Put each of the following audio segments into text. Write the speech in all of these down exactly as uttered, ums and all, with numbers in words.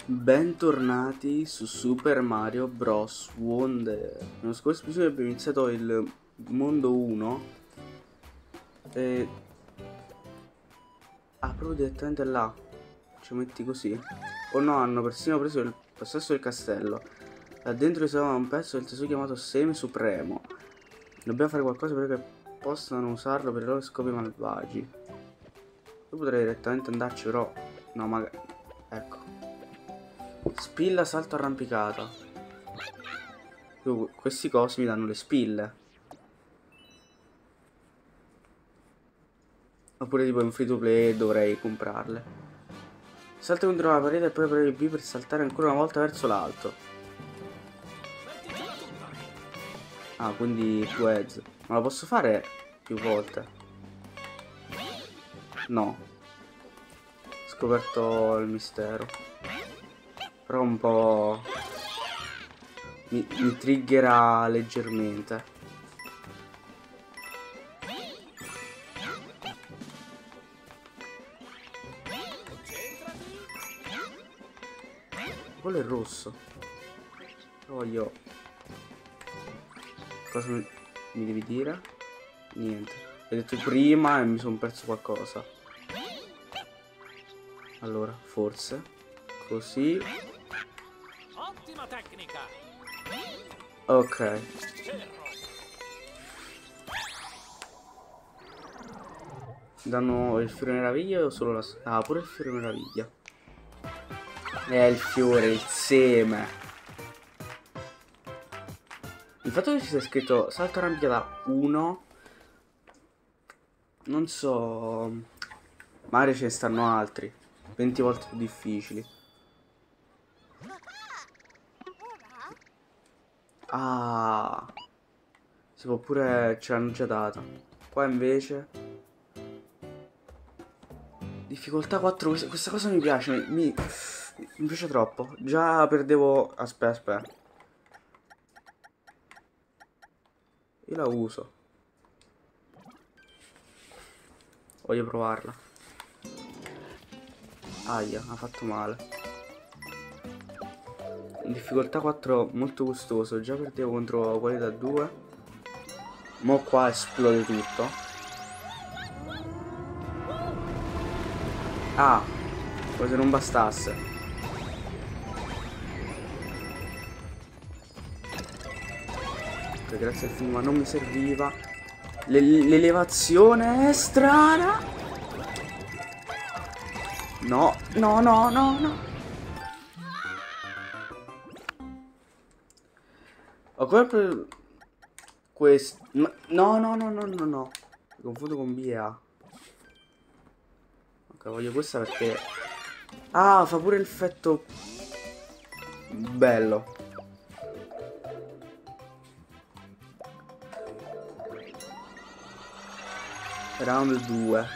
Bentornati su Super Mario Bros. Wonder. Nello scorso episodio abbiamo iniziato il mondo uno e... Ah, proprio direttamente là. Ci metti così. O no, hanno persino preso il possesso del castello. Là dentro si trova un pezzo del tesoro chiamato Seme Supremo. Dobbiamo fare qualcosa perché possano usarlo per i loro scopi malvagi. Io potrei direttamente andarci, però... No, magari... Ecco. Spilla salto arrampicata. Io, questi cosi mi danno le spille. Oppure tipo in free to play dovrei comprarle. Salta contro la parete e poi premi B per saltare ancora una volta verso l'alto. Ah, quindi più edge. Ma lo posso fare più volte? No. Ho scoperto il mistero. Però un po'... Mi, mi triggera leggermente. Quello è rosso. Però io... Cosa mi, mi devi dire? Niente. Hai detto prima e mi sono perso qualcosa. Allora, forse. Così. Ottima tecnica. Ok. Danno il fiore meraviglia o solo la... Ah, pure il fiore meraviglia. È il fiore, il seme. Il fatto che ci sia scritto salto arrabbiata uno, non so, magari ce ne stanno altri venti volte più difficili. Ah, si può pure, ce l'hanno già data. Qua invece difficoltà quattro. Questa, questa cosa mi piace, mi, mi piace troppo. Già perdevo. Aspetta, aspetta. Io la uso. Voglio provarla. Aia, ha fatto male. In difficoltà quattro molto gustoso. Già perdevo contro quelli da due. Mo' qua esplode tutto. Ah, come se non bastasse. Ok, grazie al film, ma non mi serviva. L'elevazione è strana. No, no, no, no, no. Ho proprio questo. No, no, no, no, no, no. Mi confondo con B e A. Ok, voglio questa perché... Ah, fa pure l'effetto... Bello. Round due.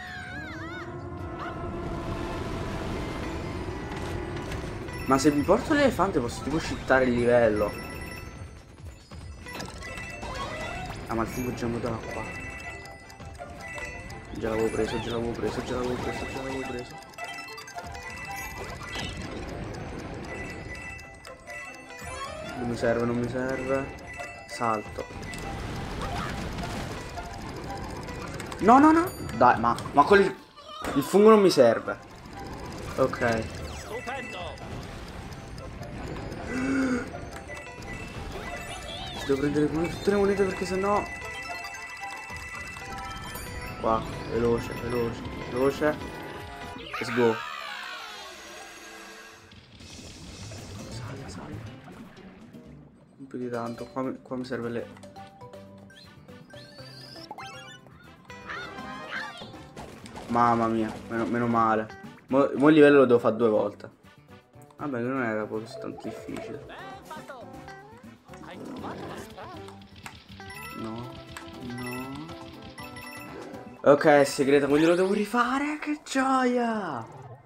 Ma se mi porto l'elefante posso tipo shittare il livello. Ah, ma il fungo già andato da qua. Già l'avevo preso, già l'avevo preso, già l'avevo preso, già l'avevo preso. Non mi serve, non mi serve. Salto. No, no, no. Dai, ma, ma quel... Il fungo non mi serve. Ok. Stupendo. Devo prendere tutte le monete perché sennò... Qua, veloce, veloce, veloce. Let's go. Sale, sale. Non più di tanto. Qua mi, qua mi serve le... Mamma mia, meno, meno male. Mo, mo il livello lo devo fare due volte. Vabbè, non era poi così tanto difficile. No, no. Ok, è segreta, quindi lo devo rifare. Che gioia!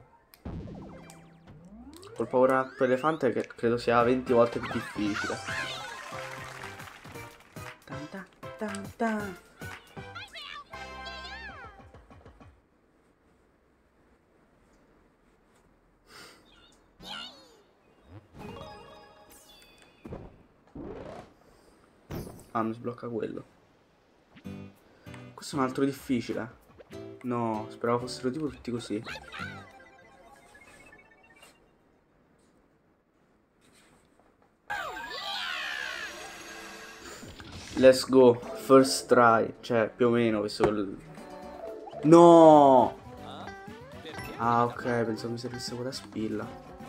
Col power up elefante che credo sia venti volte più difficile. Tan tan tan tan. Ah, mi sblocca quello. Questo è un altro difficile. No, speravo fossero tipo tutti così. Let's go, first try. Cioè, più o meno, questo il... No! Ah, ok, pensavo mi servisse quella spilla.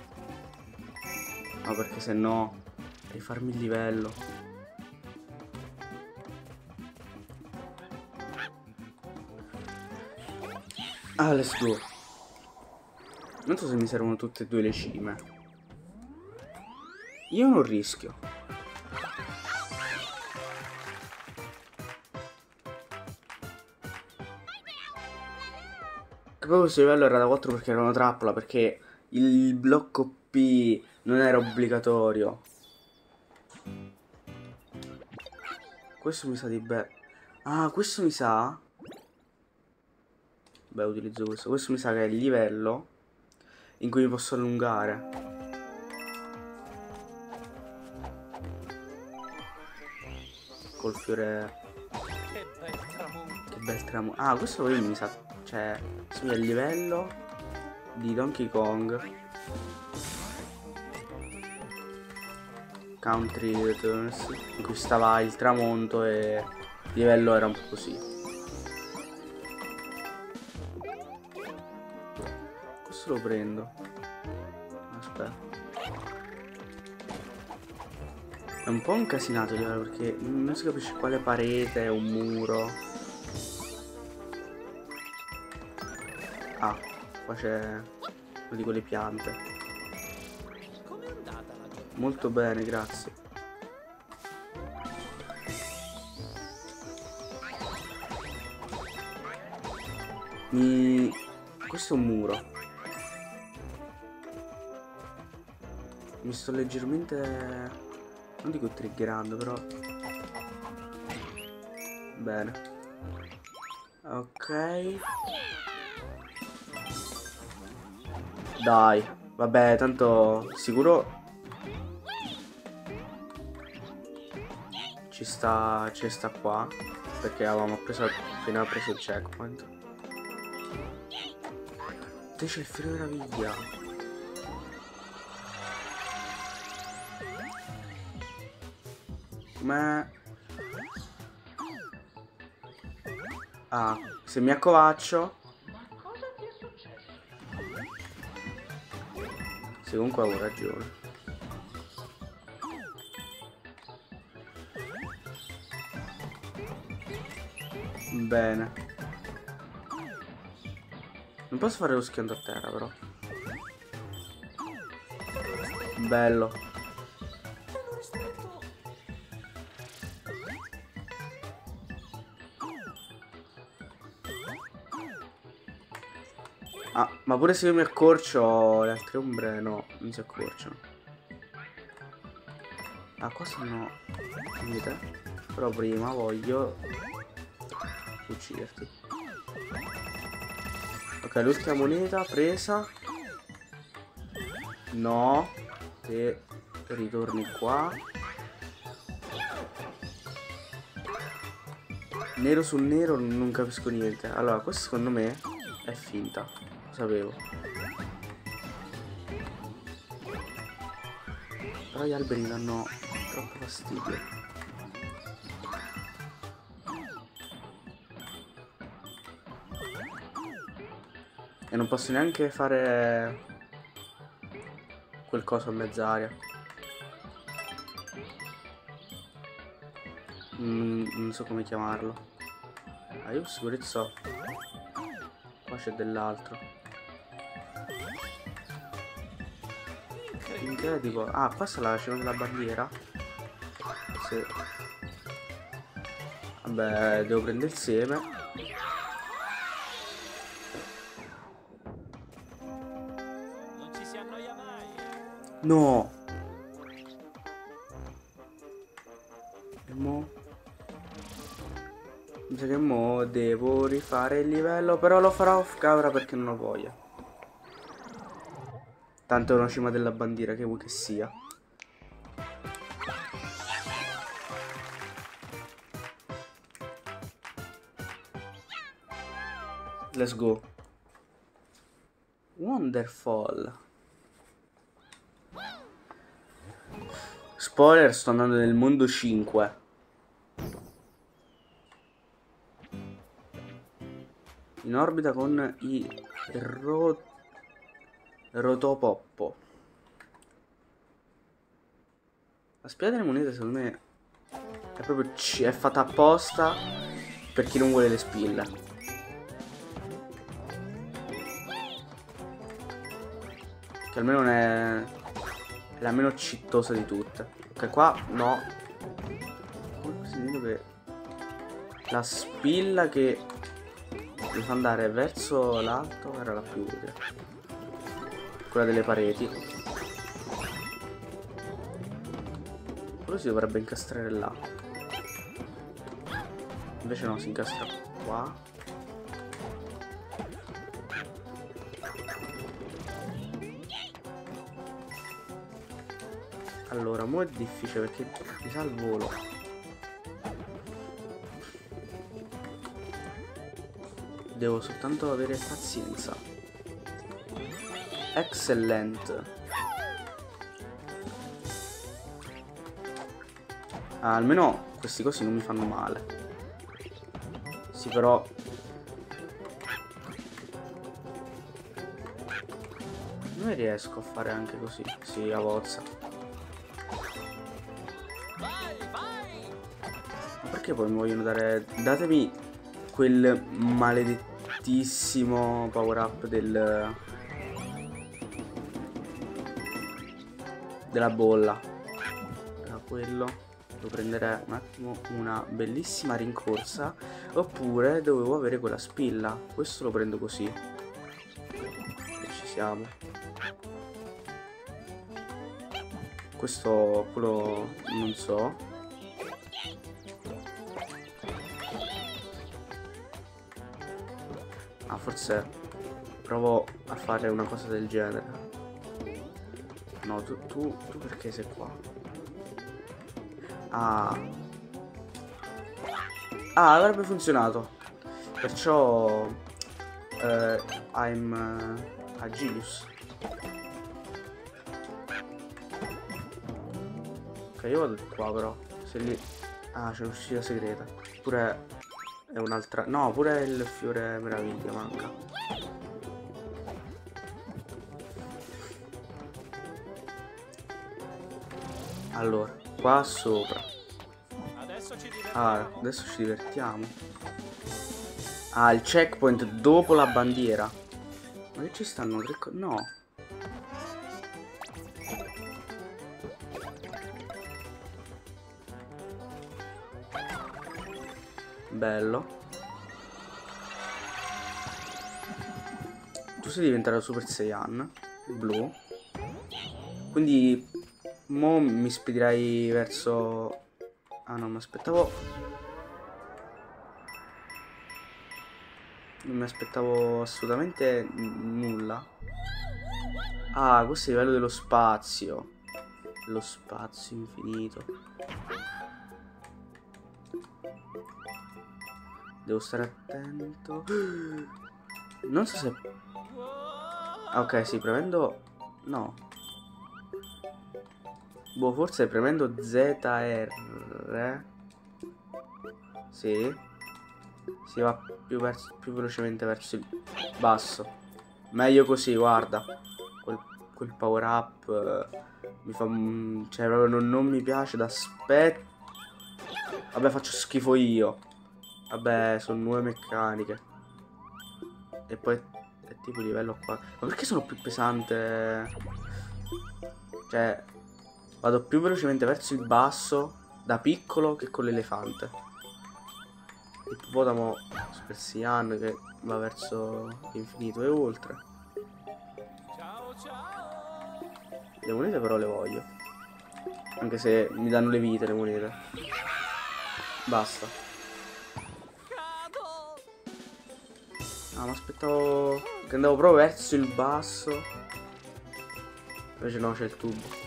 No, perché se no devi farmi il livello. Ah, let's go. Non so se mi servono tutte e due le cime. Io non rischio. Che poi questo livello era da quattro perché era una trappola, perché il blocco P non era obbligatorio. Questo mi sa di beh. Ah, questo mi sa. Beh, utilizzo questo. Questo mi sa che è il livello in cui mi posso allungare. Col fiore. Che bel tramonto. Che bel tramonto. Ah, questo poi mi sa. Cioè, questo è il livello di Donkey Kong Country Returns, in cui stava il tramonto e il livello era un po' così. Questo lo prendo. Aspetta. È un po' incasinato il livello perché non si capisce quale parete è un muro. Ah, qua c'è una di quelle piante. Com'è andata la giornata? Molto bene, grazie. Mi... Questo è un muro. Mi sto leggermente... non dico triggerando, però... Bene. Ok. Dai. Vabbè, tanto sicuro... Ci sta... ci sta qua. Perché avevamo preso... appena preso il checkpoint. Te c'è il fiore meraviglia. Ma... Ah, se mi accovaccio... Cosa ti è successo? Sì, comunque avevo ragione. Bene. Non posso fare lo schianto a terra, però. Bello. Ah, ma pure se io mi accorcio, le altre ombre no, non si accorciano. Ah, qua sono finite. Però prima voglio ucciderti. Ok, l'ultima moneta presa. No. Te ritorni qua. Nero su nero non capisco niente. Allora, questo secondo me è finta. Lo sapevo. Però gli alberi mi danno troppo fastidio. E non posso neanche fare quel coso a mezz'aria. Mm, non so come chiamarlo. Ah, io sicurezza so. Qua c'è dell'altro. Incredible. Ah, qua sta la cima della bandiera. Se... Vabbè, devo prendere il seme. Non ci si annoia mai. No. E mo? Mi sa che mo devo rifare il livello. Però lo farò off camera perché non ho voglia. Tanto è una cima della bandiera, che vuoi che sia. Let's go. Wonderful. Spoiler, sto andando nel mondo cinque. In orbita con i ro... Rotopoppo. La spia delle monete secondo me è proprio c è fatta apposta per chi non vuole le spille. Che almeno non è... è la meno cittosa di tutte. Ok, qua no. Come si dice che la spilla che mi fa andare verso l'alto era la più utile. Quella delle pareti. Quello si dovrebbe incastrare là. Invece no, si incastra qua. Allora, mo' è difficile perché mi sa il volo. Devo soltanto avere pazienza. Excellent. Ah, almeno questi cosi non mi fanno male. Sì, però non riesco a fare anche così. Sì, a vozza. Ma perché poi mi vogliono dare... Datemi quel maledettissimo power up del... della bolla. Da quello devo prendere un attimo una bellissima rincorsa. Oppure dovevo avere quella spilla. Questo lo prendo così. E ci siamo. Questo quello non so. Ah, forse provo a fare una cosa del genere. No, tu, tu, tu perché sei qua? Ah. Ah, avrebbe funzionato. Perciò eh, I'm uh, a genius. Ok, io vado qua però. Se lì... Ah, c'è l'uscita segreta. Pure è un'altra... No, pure il fiore meraviglia manca. Allora, qua sopra. Adesso ci Ah, adesso ci divertiamo. Ah, il checkpoint dopo la bandiera. Ma che ci stanno tre co... No. Bello. Tu sei diventato Super Saiyan blu. Quindi mo mi spedirai verso... Ah no, mi aspettavo... Non mi aspettavo assolutamente nulla. Ah, questo è il livello dello spazio. Lo spazio infinito. Devo stare attento. Non so se... Ok, sì, premendo... No. Boh, forse premendo Z R. Sì. Si va più, verso, più velocemente verso il basso. Meglio così, guarda. Quel, quel power up eh, mi fa... Cioè, proprio non, non mi piace da aspetto. Vabbè, faccio schifo io. Vabbè, sono nuove meccaniche. E poi è tipo livello qua. Ma perché sono più pesante? Cioè, vado più velocemente verso il basso da piccolo che con l'elefante. Il ippopotamo Super Saiyan che va verso l'infinito e oltre. Ciao ciao. Le monete però le voglio. Anche se mi danno le vite le monete. Basta. Cado. Ah, ma aspettavo che andavo proprio verso il basso. Invece no, c'è il tubo.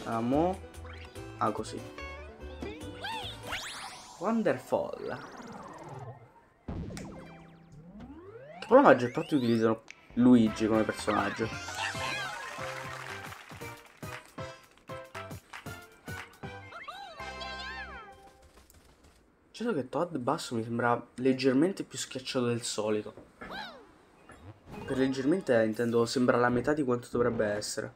Amo. Ah, così. Wonderful. Che poi la maggior parte utilizzano Luigi come personaggio. Certo che Toad basso mi sembra leggermente più schiacciato del solito. Per leggermente intendo sembra la metà di quanto dovrebbe essere.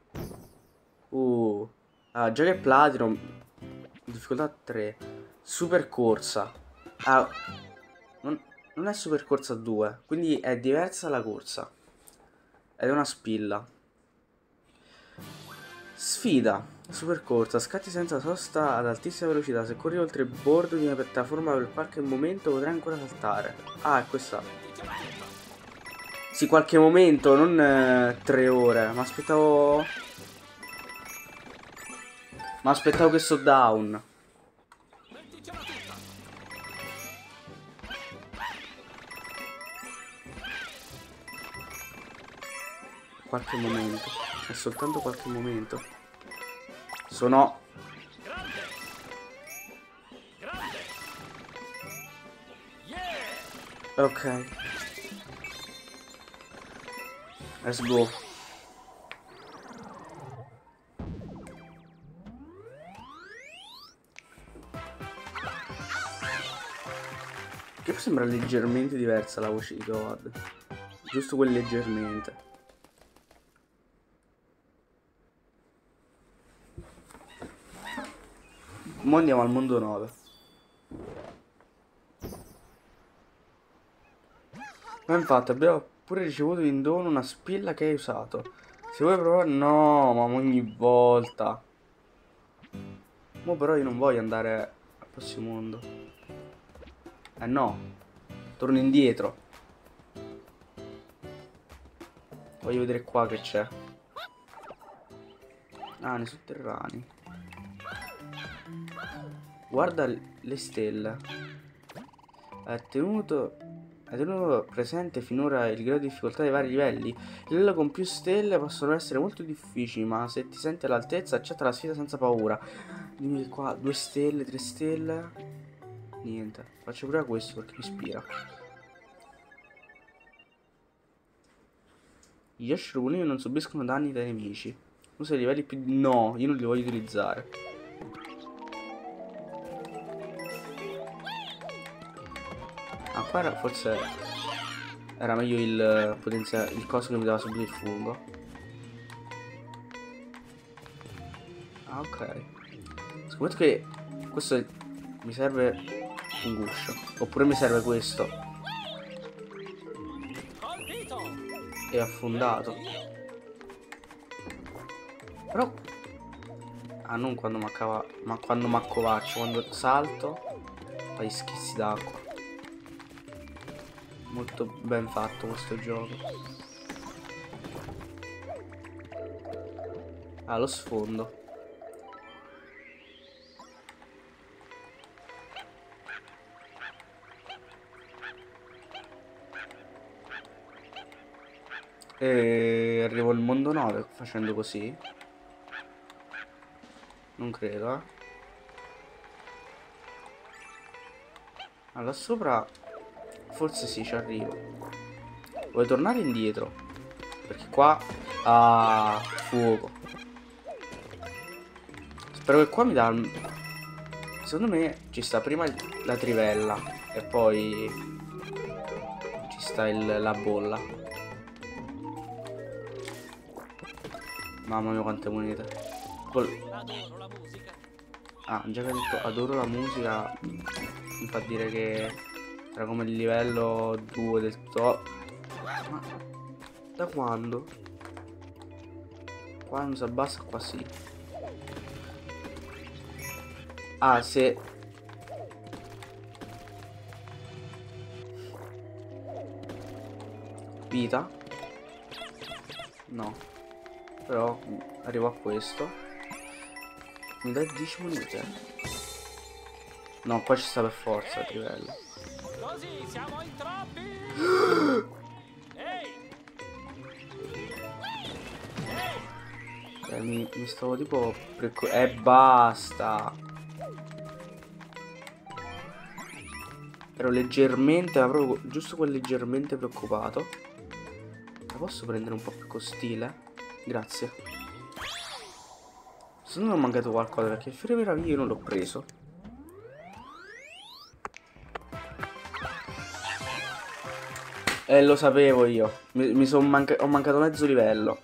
Uh. Ah, già che Platino. Difficoltà tre. Super corsa. Ah. Non, non è super corsa due. Quindi è diversa la corsa. Ed è una spilla. Sfida. Super corsa. Scatti senza sosta ad altissima velocità. Se corri oltre il bordo di una piattaforma per qualche momento potrai ancora saltare. Ah, è questa. Sì, qualche momento, non eh, tre ore. Ma aspettavo... Ma aspettavo questo down. Qualche momento. È soltanto qualche momento. Sono... Ok. Let's go. Che sembra leggermente diversa la voce di Toad. Giusto quel leggermente. Mo andiamo al mondo nove. Ma infatti abbiamo pure ricevuto in dono una spilla che hai usato. Se vuoi provare... No, ma ogni volta. Mo però io non voglio andare al prossimo mondo. Eh no. Torno indietro. Voglio vedere qua che c'è. Ah, nei sotterranei. Guarda le stelle. È tenuto... Hai tenuto presente finora il grado di difficoltà dei vari livelli? I livelli con più stelle possono essere molto difficili, ma se ti senti all'altezza accetta la sfida senza paura. Dimmi qua, due stelle, tre stelle. Niente, faccio pure questo perché mi ispira. Gli Yoshi Rubulini non subiscono danni dai nemici. Usa i livelli più... No, io non li voglio utilizzare. Ah, qua era, forse era meglio il potenziale, il coso che mi dava subito il fungo. Ah, ok. Scommetto che questo è, mi serve un guscio. Oppure mi serve questo. E affondato. Però... Ah, non quando mancava... Ma quando m'accovaccio, quando salto fai schizzi d'acqua. Molto ben fatto questo gioco. Ah, lo sfondo. E arrivo al mondo nove facendo così. Non credo, eh. Allora sopra forse sì, ci arrivo. Vuoi tornare indietro? Perché qua... Ah, fuoco. Spero che qua mi dà... Secondo me ci sta prima la trivella e poi ci sta il, la bolla. Mamma mia quante monete. Col... Ah, già che ho detto adoro la musica, mi fa dire che era come il livello due del top. Ma da quando? Qua non si abbassa, qua sì. Ah, se... Vita? No. Però arrivo a questo. Mi dai dieci monete? No, qua ci sta per forza il livello. Così siamo in troppi. Ehi! Ehi! Cioè, mi, mi stavo tipo... preoccu- E eh, basta! Ero leggermente, ma proprio giusto quel leggermente preoccupato. La posso prendere un po' più con stile? Grazie. Se non ho mancato qualcosa, perché il fiore meraviglia io non l'ho preso. Eh, lo sapevo io. Mi, mi son manca ho mancato mezzo livello.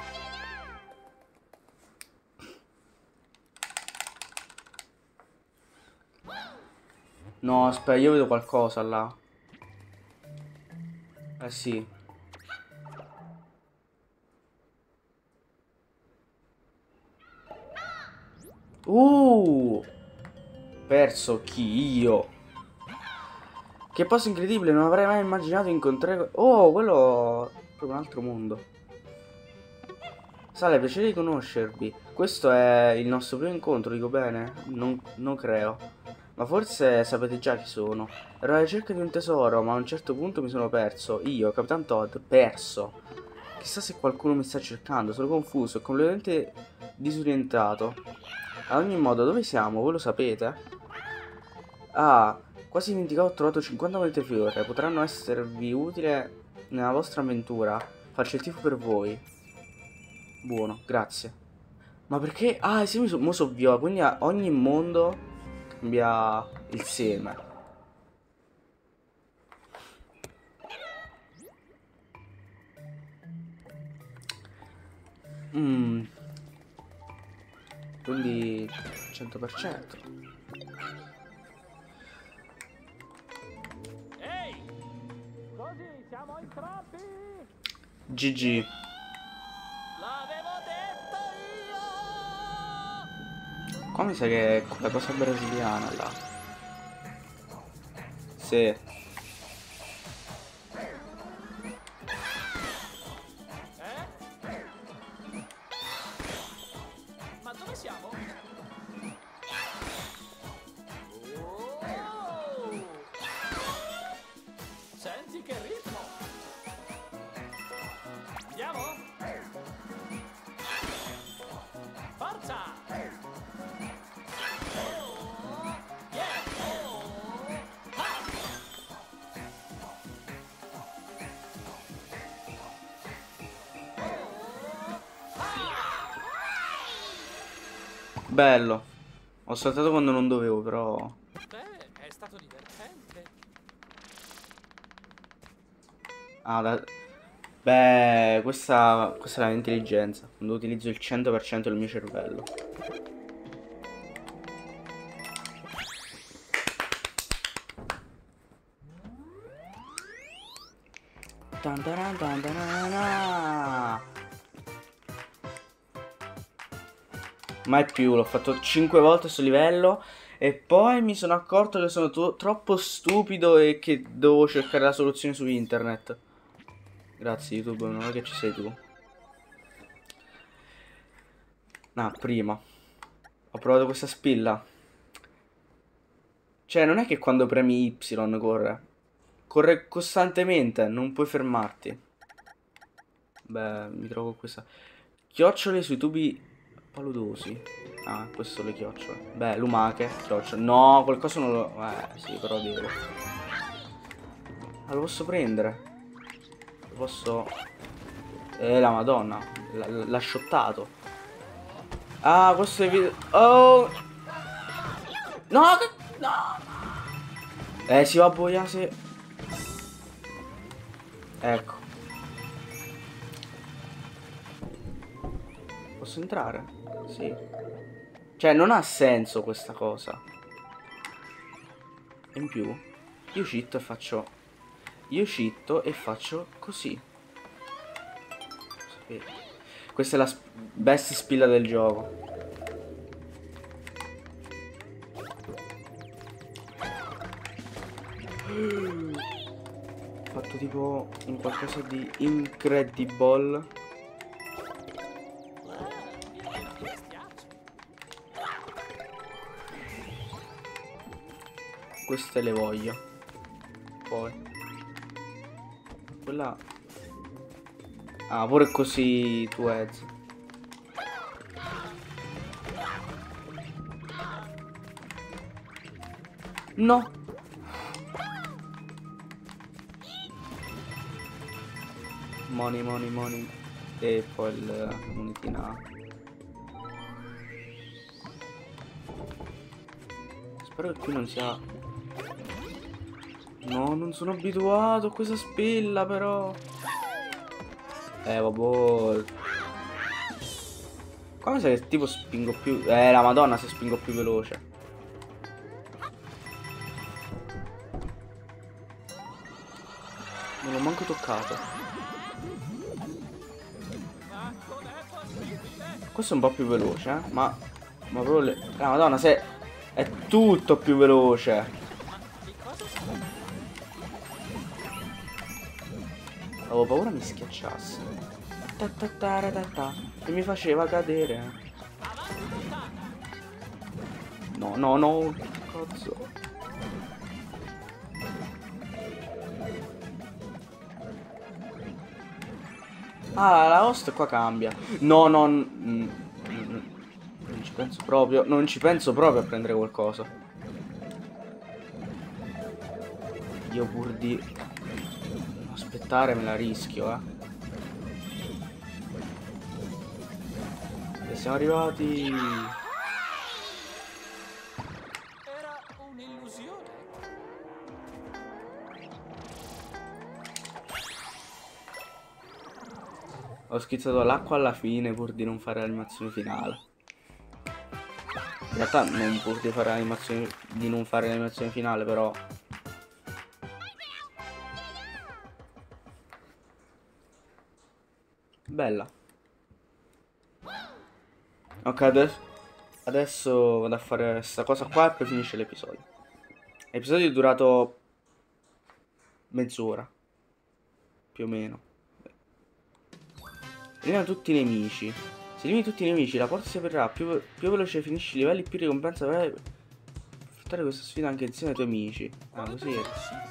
No, aspetta, io vedo qualcosa là. Eh sì. Uh! Perso chi? Io. Che posto incredibile, non avrei mai immaginato incontrare... Oh, quello... proprio un altro mondo. Sale, piacere di conoscervi. Questo è il nostro primo incontro, dico bene? Non, non creo. Ma forse sapete già chi sono. Ero alla ricerca di un tesoro, ma a un certo punto mi sono perso. Io, Capitan Todd, perso. Chissà se qualcuno mi sta cercando, sono confuso e completamente disorientato. Ad ogni modo, dove siamo? Voi lo sapete? Ah, quasi dimenticato, ho trovato cinquanta monete fiore. Potranno esservi utili nella vostra avventura. Faccio il tifo per voi. Buono, grazie. Ma perché? Ah, sì, mi so, mo so viola, quindi a ogni mondo cambia il seme. Mmm. Quindi cento per cento. Ehi! Così siamo in troppi! G G. L'avevo detto io! Qua mi sa che è quella cosa brasiliana là. Sì. Ma dove siamo? Oh! Senti che ritmo! Andiamo? Forza! Oh! Yeah! Oh! Ah! Bello. Ho saltato quando non dovevo, però... Beh, è stato divertente. Ah, da... Beh, questa, questa è la mia intelligenza. Quando utilizzo il cento per cento del mio cervello. Tan taran tan tarana. Mai più, l'ho fatto cinque volte sto livello. E poi mi sono accorto che sono troppo stupido e che devo cercare la soluzione su internet. Grazie YouTube, non è che ci sei tu. No, prima. Ho provato questa spilla. Cioè, non è che quando premi Y corre. Corre costantemente, non puoi fermarti. Beh, mi trovo questa. Chiocciole sui tubi paludosi. Ah, queste sono le chiocciole. Beh, lumache, chiocciole. No, qualcosa non lo... Eh, sì, però devo. Ah, lo posso prendere? Lo posso... Eh, la madonna. L'ha shottato. Ah, questo è video... Oh! No, che... No! Eh, si va a boia se... Ecco. Posso entrare? Sì. Cioè, non ha senso questa cosa. E in più, io cheato e faccio... Io cheato e faccio così. Sapete. Questa è la sp best spilla del gioco. Ho fatto tipo un qualcosa di incredible. Queste le voglio. Poi quella... Ah, pure così tu Eds. No. Money, money, money. E poi il- la monetina. Spero che qui non sia... No, non sono abituato a questa spilla però. Eh, vabbè. Qua mi sa che tipo spingo più... Eh, la madonna se spingo più veloce. Non l'ho manco toccato. Questo è un po' più veloce, eh? Ma... Ma proprio le... La madonna se... È tutto più veloce. Avevo paura mi schiacciasse. Ta ta ta ta ta ta. E mi faceva cadere. No, no, no. Cazzo. Ah, la host qua cambia. No, no. Mm, mm, non ci penso proprio. Non ci penso proprio a prendere qualcosa. Io pur di aspettare me la rischio, eh. E siamo arrivati. Era un'illusione. Ho schizzato l'acqua alla fine pur di non fare l'animazione finale. In realtà non pur di fare l'animazione. Di non fare l'animazione finale, però. Bella. Ok, adesso, adesso vado a fare questa cosa qua e poi finisce l'episodio. L'episodio è durato mezz'ora. Più o meno. Elimina tutti i nemici. Se elimini tutti i nemici la porta si aprirà. Più, più veloce finisci i livelli, più ricompensa avrai per affrontare questa sfida anche insieme ai tuoi amici. Ah, così è.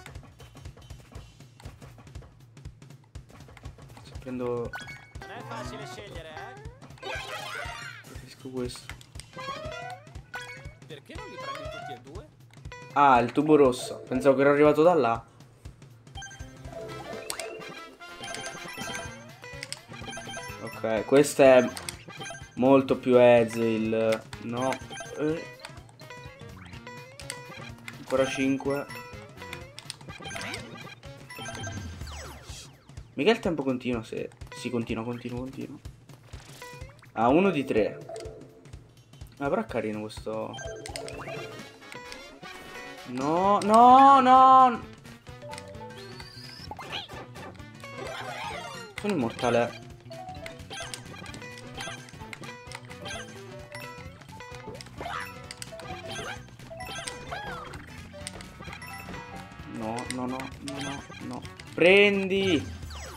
Se prendo... Non è facile scegliere, eh? Preferisco questo. Perché non li prendi tutti e due? Ah, il tubo rosso. Pensavo che ero arrivato da là. Ok, questo è molto più easy il... No. Eh. Ancora cinque. Mica il tempo continua se... Si continua, continua, continua. Ah, uno di tre. Ah, però è carino questo... No, no, no! Sono immortale. No, no, no, no, no, no. Prendi!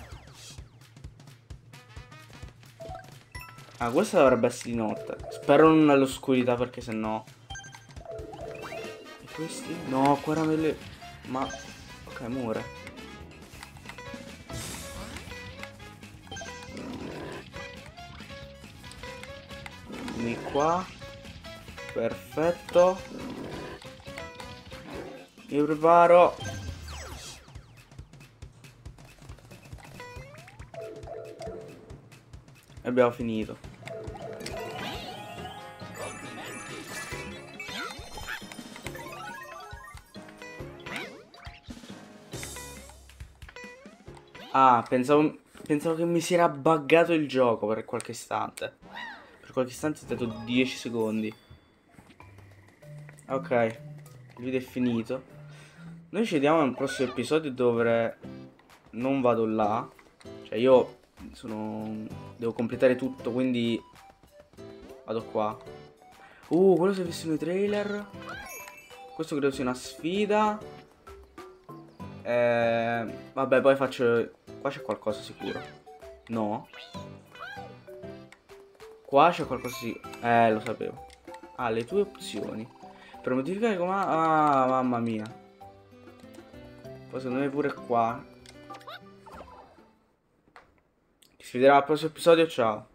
Ah, questa dovrebbe essere di notte. Spero non all'oscurità perché sennò... E questi? No, caramelle... Ma... Ok, muore. Di qua. Perfetto. Mi preparo. E abbiamo finito. Ah, pensavo, pensavo che mi si era buggato il gioco per qualche istante. Per qualche istante è stato dieci secondi. Ok, il video è finito. Noi ci vediamo nel prossimo episodio dove non vado là. Cioè io sono... devo completare tutto, quindi vado qua. Uh, quello si è visto nei trailer. Questo credo sia una sfida. Eh, vabbè, poi faccio... Qua c'è qualcosa sicuro. No. Qua c'è qualcosa sicuro. Eh, lo sapevo. Ah, le tue opzioni. Per modificare come... Ah, mamma mia. Poi secondo me pure qua. Ci si vedrà al prossimo episodio, ciao.